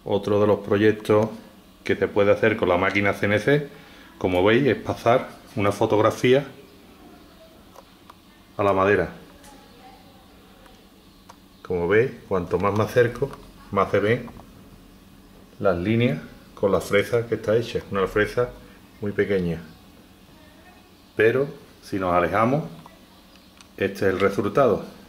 Otro de los proyectos que se puede hacer con la máquina CNC, como veis, es pasar una fotografía a la madera. Como veis, cuanto más me acerco, más se ven las líneas con la fresa que está hecha. Una fresa muy pequeña. Pero si nos alejamos, este es el resultado.